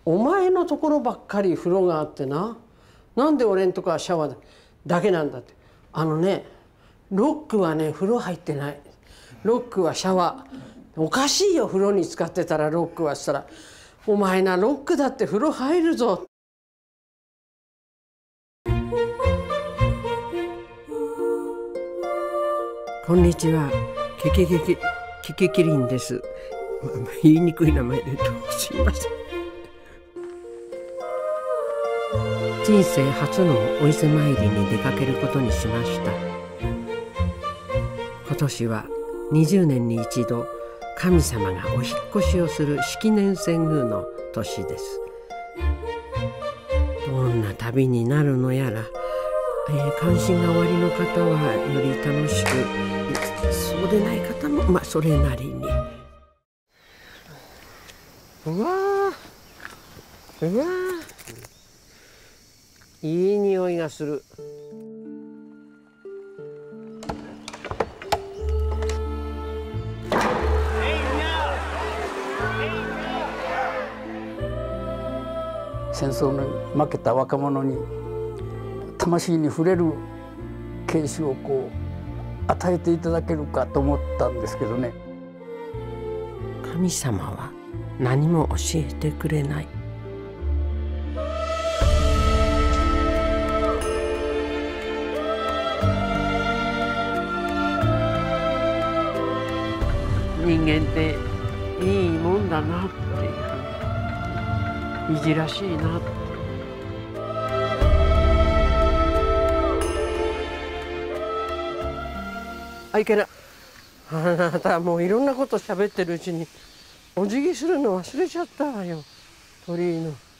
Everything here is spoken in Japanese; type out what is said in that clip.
お前のところばっかり風呂があってな、なんで俺んとこはシャワーだけなんだって。ロックはね風呂入ってない。ロックはシャワー。おかしいよ、風呂に使ってたらロックはしたら、お前なロックだって風呂入るぞ。こんにちは、キキキリンです。言いにくい名前ですいません。人生初のお伊勢参りに出かけることにしました。今年は20年に一度神様がお引っ越しをする式年遷宮の年です。どんな旅になるのやら、関心がおありの方はより楽しく、そうでない方もそれなりに。うわー、うわー、いい匂いがする。 戦争に負けた若者に魂に触れる慶種を与えていただけるかと思ったんですけどね。 神様は何も教えてくれない。人間っていいもんだなっていう、いじらしいなって。いけない。あなたもういろんなこと喋ってるうちにお辞儀するの忘れちゃったわよ、鳥居の。